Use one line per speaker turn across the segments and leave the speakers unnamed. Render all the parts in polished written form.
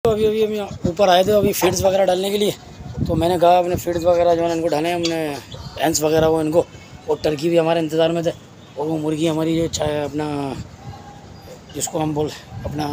तो अभी हम ऊपर आए थे अभी फीड्स वगैरह डालने के लिए। तो मैंने कहा अपने फीड्स वगैरह जो है इनको डालें हमने, हैंस वगैरह वो इनको, और टर्की भी हमारे इंतज़ार में थे, और वो मुर्गी हमारी जो चाहे अपना जिसको हम बोल अपना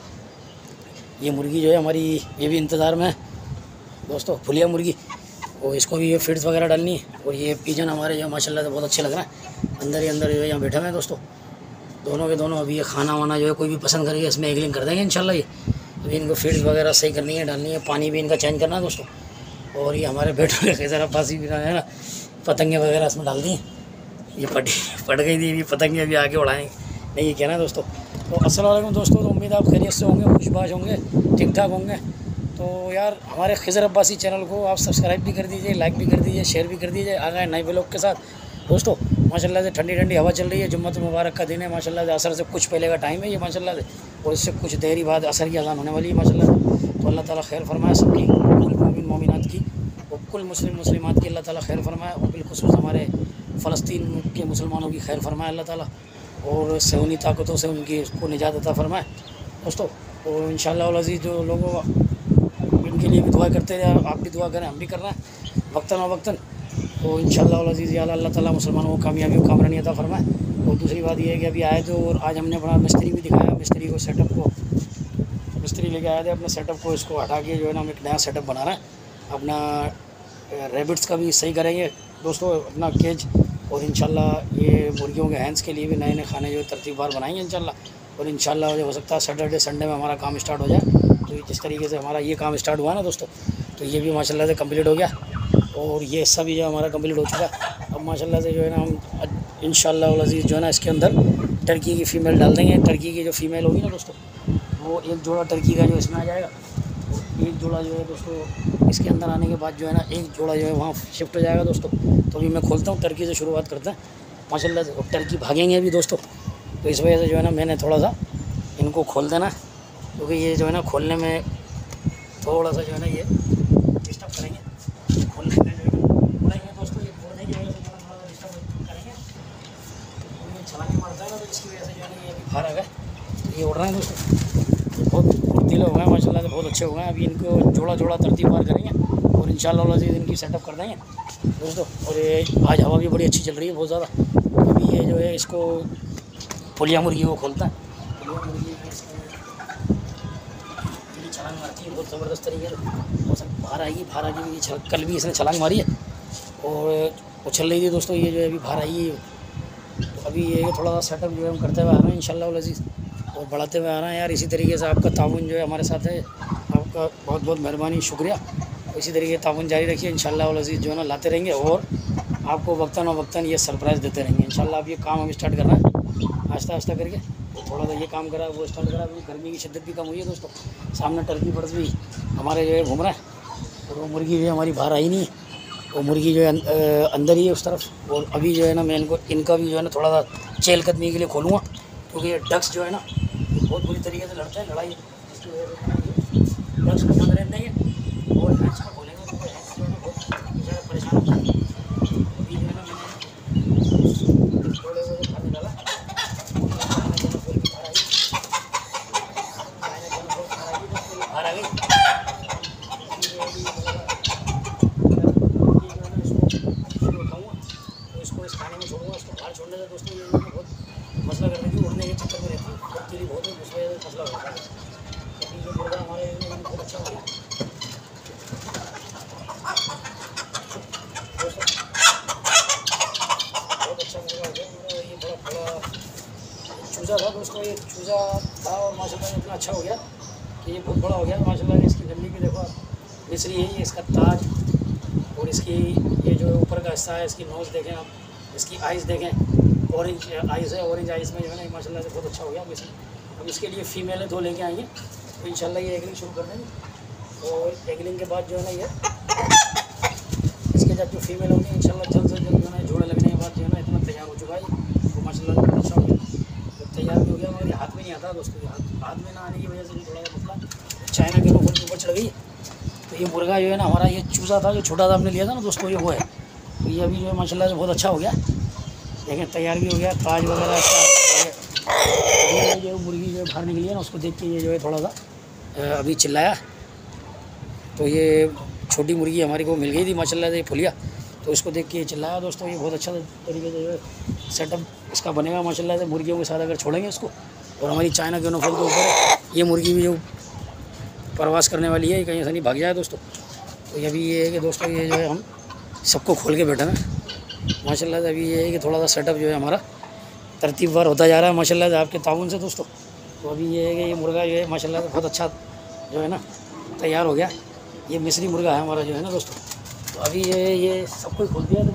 ये मुर्गी जो है हमारी ये भी इंतज़ार में है दोस्तों, फुलिया मुर्गी। और इसको भी ये फीड्स वगैरह डालनी है। और ये पिजन हमारे जो माशाल्लाह से बहुत अच्छे लग रहे हैं, अंदर ही अंदर जो है यहाँ बैठे हुए हैं दोस्तों, दोनों के दोनों। अभी ये खाना वाना जो है कोई भी पसंद करेगा इसमें एगलिंग कर देंगे इंशाल्लाह। ये अभी इनको फीड्स वगैरह सही करनी है, डालनी है, पानी भी इनका चेंज करना है दोस्तों। और ये हमारे बेटों के ज़रा फांसी भी है ना, पतंगे वगैरह इसमें डाल दी। ये पट गई थी, ये पतंगे अभी आगे उड़ाएंगे, नहीं ये कहना है दोस्तों। तो अस्सलाम वालेकुम दोस्तों, तो उम्मीद आप खैरियत से होंगे, खुशबाश होंगे, ठीक ठाक होंगे। तो यार हमारे खिज़र अब्बासी चैनल को आप सब्सक्राइब भी कर दीजिए, लाइक भी कर दीजिए, शेयर भी कर दीजिए। आ गए नए व्लॉग के साथ दोस्तों। माशाल्लाह से ठंडी ठंडी हवा चल रही है, जुम्मत मुबारक का दिन है माशाल्लाह से, असर से कुछ पहले का टाइम है ये माशाल्लाह से, और इससे कुछ देरी बाद असर की अज़ान होने वाली है माशाल्लाह से। तो अल्लाह ताला खैर फरमाए सबकी, कुल मोमिन मोमिनात की, और कुल मुस्लिम मुस्लिमात की अल्लाह ताला खैर फरमाए, और बिलखुसूस हमारे फ़लस्तीन के मुसलमानों की खैर फरमाए अल्लाह ताला, और सहूनी ताकतों से उनकी को निजात अता फरमाए दोस्तों। और इंशाअल्लाह अज़ीज़ जो लोगों इनके लिए भी दुआ करते रहे, आप भी दुआ करें, हम भी कर रहे हैं वक्तन व वक्तन। तो इंशाअल्लाह अज़ीज़ अल्लाह ताला मुसलमानों को कामयाबी और कामरानी अता फरमाए। और दूसरी बात यह है कि अभी आए थे और आज हमने अपना मिस्त्री भी दिखाया, मिस्त्री को सेटअप को, मिस्त्री लेके आए थे अपने सेटअप को, इसको हटा के जो है ना हम एक नया सेटअप बना रहे हैं अपना, रैबिट्स का भी सही करेंगे दोस्तों अपना केज। और इंशाल्लाह ये मुर्गियों के हैंड्स के लिए भी नए नए खाने जो तरतीबवार बनाएंगे इंशाल्लाह। और इंशाल्लाह हो सकता है सैटरडे संडे में हमारा काम स्टार्ट हो जाए। तो जिस तरीके से हमारा ये काम स्टार्ट हुआ ना दोस्तों, तो ये भी माशाल्लाह से कंप्लीट हो गया, और ये सब भी जो हमारा कंप्लीट हो चुका है। अब माशाल्लाह से जो है ना हम इंशाअल्लाह अज़ीज़ जो है ना इसके अंदर टर्की की फ़ीमेल डाल देंगे। टर्की की जो फ़ीमेल होगी ना दोस्तों, वो एक जोड़ा टर्की का जो इसमें आ जाएगा, एक जोड़ा जो है दोस्तों इसके अंदर आने के बाद जो है ना एक जोड़ा जो है वहाँ शिफ्ट हो जाएगा दोस्तों। तो अभी मैं खोलता हूँ, टर्की से शुरुआत करते हैं माशाल्लाह से। टर्की भागेंगे अभी दोस्तों, तो इस वजह से जो है ना मैंने थोड़ा सा इनको खोल देना, क्योंकि ये जो है ना खोलने में थोड़ा सा जो है ना ये डिस्टर्ब करेंगे, खोलने में जो है खोलेंगे दोस्तों, ये खोलने की वजह से जो है थोड़ा सा डिस्टर्ब करेंगे, ये छलांगे मारता है ना, तो इसकी वजह से जो है ना ये अभी बाहर आ गए, ये उड़ रहे हैं दोस्तों, बहुत फुर्तीले हो गए माशाल्लाह से, बहुत अच्छे हो गए। अभी इनको जोड़ा जोड़ा तरतीबवार करेंगे और इंशाअल्लाह अज़ीज़ इनकी सेटअप कर देंगे दोस्तों। और ये आज हवा भी बड़ी अच्छी चल रही है बहुत ज़्यादा। अभी ये जो है इसको फुलिया मुर्गी को खोलता है, फुलिया मुर्गी छलांग मारती है बहुत ज़बरदस्त तरीके से, और सब बाहर आएगी, बाहर आएगी। ये कल भी इसने छलांग मारी है और उछल रही थी दोस्तों, ये जो है अभी बाहर आई है। तो अभी ये थोड़ा सा सेटअप जो है हम करते हुए आ रहे हैं इंशाअल्लाह अज़ीज़, और बढ़ाते हुए आ रहे हैं यार। इसी तरीके से आपका ताउन जो है हमारे साथ है, आपका बहुत बहुत मेहरबानी, शुक्रिया। इसी तरीके ताउन जारी रखिए इंशाअल्लाह अज़ीज़, जो है ना लाते रहेंगे और आपको वक्तन व वक्तन ये सरप्राइज़ देते रहेंगे इंशाअल्लाह। अब ये काम हम स्टार्ट करना है आहिस्ता आहिस्ता करके, तो थोड़ा सा ये काम करा वो स्टार्ट करा। अभी गर्मी की शिद्दत भी कम हुई है दोस्तों, सामने टर्की बर्ड्स भी हमारे जो है घूम रहे हैं, और वो मुर्गी जो है हमारी बाहर आई नहीं है, वो मुर्गी जो है अंदर ही है उस तरफ। और अभी जो है ना मैं इनका भी जो है ना थोड़ा सा चहलकदमी के लिए खोलूँगा, क्योंकि ये डक्स जो है ना बहुत बुरी तरीके से लड़ते हैं, लड़ाई इसकी वजह से डक्स को बंद रहने देंगे और हैंड्स को खोलेंगे, तो हैंड्स जो है ना बहुत ज़्यादा परेशान होता है। अभी जो है ना मैंने थोड़े वो खाने डाला, बाहर आ गई, तो इसको इस खाने में छोड़ूंगा, इसको बाहर छोड़ने से दोस्तों ये बहुत मसला कर रही थी, उड़ने के चक्कर में रहती है, बहुत तेरी बहुत है, उस वजह से मसला होता है। अभी जो मुर्गा हमारे बहुत अच्छा हो गया बहुत अच्छा मुर्गा हो गया हमारा। ये बड़ा चूज़ा था दोस्तों, ये चूज़ा था और माशाल्लाह इतना अच्छा हो गया कि ये बहुत बड़ा हो गया माशाल्लाह। इसकी गली भी देखो, मिस्री है ये, इसका ताज, और इसकी ये जो ऊपर का हिस्सा है, इसकी नोज़ देखें आप, इसकी आइज़ देखें, ऑरेंज आइज़ है, ऑरेंज आइज़ में जो है ना माशाल्लाह से बहुत अच्छा हो गया मिस्री। अब इसके लिए फ़ीमेल है, 2 लेके आएंगे, तो इंशाल्लाह ये एगलिंग शुरू कर देंगे। और एगलिंग के बाद जो है ना ये इसके साथ जो फीमेल होंगी इंशाल्लाह जल्द से जल्द जो है जोड़े लगने के बाद जो है ना इतना तैयार हो चुका है, तो माशाल्लाह बहुत अच्छा हो गया, तो तैयार भी हो गया। मगर हाथ में नहीं आता दोस्तों, हाथ में ना आने की वजह से भी थोड़ा सा मसला चाइना के लोगों के ऊपर चढ़ गई। तो ये मुर्गा जो है ना हमारा, ये चूज़ा था जो छोटा सा हमने लिया था ना दोस्तों, ये वो है। तो ये अभी जो है माशाल्लाह से बहुत अच्छा हो गया, देखें तैयार भी हो गया, ताज वगैरह इसका। ये जो मुर्गी जो बाहर निकली है ना, उसको देख के ये जो है थोड़ा सा अभी चिल्लाया, तो ये छोटी मुर्गी हमारी को मिल गई थी माशाल्लाह से फुलिया, तो इसको देख के ये चिल्लाया दोस्तों। ये बहुत अच्छा तरीके से जो है सेटअप इसका बनेगा माशाल्लाह से मुर्गियों के साथ अगर छोड़ेंगे इसको। और हमारी चाइना क्योनोफॉल के ऊपर ये मुर्गी भी जो प्रवास करने वाली है, कहीं ऐसा नहीं भाग जाए दोस्तों। तो अभी ये है कि दोस्तों ये जो है हम सबको खोल के बैठे हैं माशाल्लाह से। अभी ये है कि थोड़ा सा सेटअप जो है हमारा तरतीबवार होता जा रहा है माशाल्लाह से आपके ताउन से दोस्तों। तो अभी ये है कि ये मुर्गा जो है माशाल्लाह से बहुत अच्छा जो है ना तैयार हो गया। ये मिस्री मुर्गा है हमारा जो है ना दोस्तों। तो अभी ये सब कुछ खोल दिया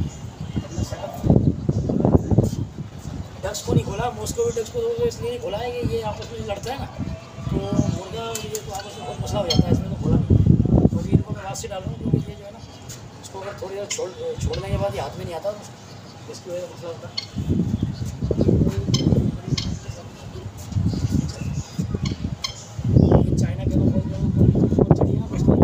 डक्स को नहीं खोला, मॉस्को डक्स को तो इसलिए नहीं खोला है कि ये आपस में लड़ता है ना, तो मुर्गा और ये तो आपस में बहुत मसला हो जाता है, इसमें तो खोला नहीं। तो अभी इनको मैं हाथ से डाल रहा हूँ क्योंकि ये जो है ना इसको अगर थोड़ी देर छोड़ने के बाद ये हाथ में नहीं आता, इसकी वजह से मसला होता है। चाइना के लोग चढ़िए ना दोस्तों,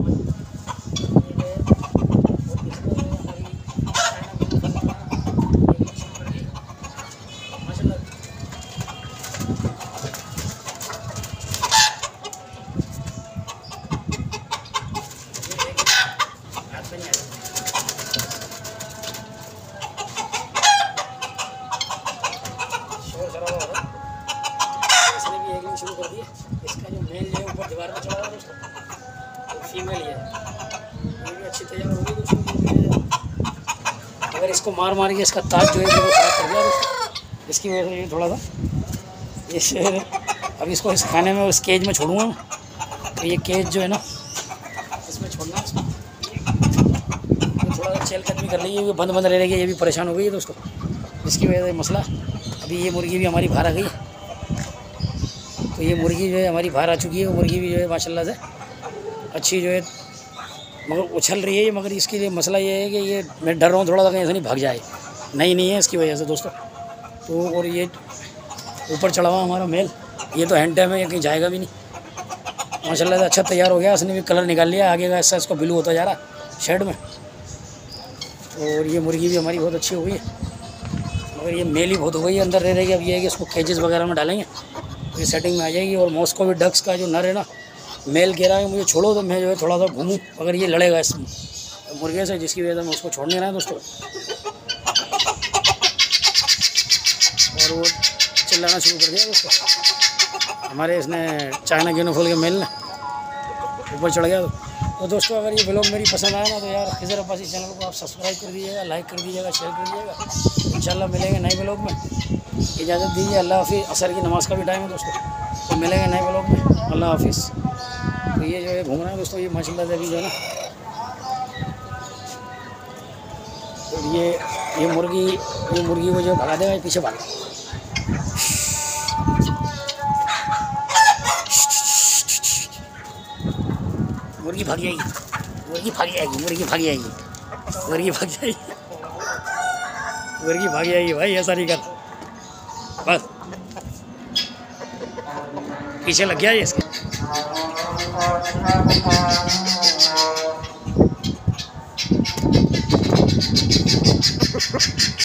शुरू कर दिए। इसका जो मेल है ऊपर दीवार पर चढ़ा हुआ है दोस्तों, तो फीमेल ये भी अच्छी तैयार होगी दोस्तों। अगर इसको मार मार के इसका ताज जो है वो खराब कर दिया दोस्तों, इसकी वजह से ये थोड़ा सा इस अभी इसको इस खाने में उस केज में छोड़ूंगा। तो ये केज जो है ना इसमें छोड़ना, तो थोड़ा सा चहल कदमी कर ली, ये बंद रह गई, ये भी परेशान हो गई है दोस्तों, जिसकी वजह से मसला। अभी ये मुर्गी भी हमारी बाहर आ गई, तो ये मुर्गी जो है हमारी बाहर आ चुकी है। वो मुर्गी भी जो है माशाल्लाह से अच्छी जो है मगर उछल रही है ये, मगर इसके लिए मसला ये है कि ये मैं डर रहा हूँ थोड़ा सा कहीं ऐसा नहीं भाग जाए, नहीं है इसकी वजह से दोस्तों। तो और ये ऊपर चढ़ा हुआ हमारा मेल, ये तो हैंड टाइम है, ये कहीं जाएगा भी नहीं माशाल्लाह से। अच्छा तैयार हो गया, इसने भी कलर निकाल लिया आगे का, ऐसा इसको ब्लू होता जा रहा शेड में। और ये मुर्गी भी हमारी बहुत अच्छी हो गई है, मगर ये मेल ही बहुत हो गई है अंदर रह रहेगी। अब ये है कि इसको केजेस वगैरह में डालेंगे तो ये सेटिंग में आ जाएगी। और मॉस्को भी डक्स का जो नर है ना, मेल कह रहा है मुझे छोड़ो, तो मैं जो है थोड़ा सा घूमूँ, अगर ये लड़ेगा इस मुर्गे से, जिसकी वजह से मैं उसको छोड़ने रहा है दोस्तों। और वो चिल्लाना शुरू कर दिया दोस्तों हमारे इसने चाइना क्योनोफॉल के मेल ने ऊपर चढ़ गया। तो दोस्तों अगर ये व्लॉग मेरी पसंद आया ना तो यार खिज़र अब्बासी चैनल को आप सब्सक्राइब कर दीजिएगा, लाइक कर दीजिएगा, शेयर कर दीजिएगा। इंशाल्लाह मिलेंगे नए व्लॉग में, इजाज़त दीजिए, अल्लाह हाफिज़। असर की नमाज़ का भी टाइम है दोस्तों, तो मिलेंगे नए व्लॉग में, अल्लाह हाफिज़। तो ये जो है घूम रहा है दोस्तों, ये माशाल्लाह से अभी जो है ना, तो ये मुर्गी को जो भगा देगा, ये पीछे भागा, मुर्गी भाग जाएगी, मुर्गी भाग जाएगी, मुर्गी भाग जाएगी, मुर्गी भाग जाएगी, मुर्गी भाग जाएगी भाई, ऐसा नहीं कर, बस पीछे लग गया ये इसके।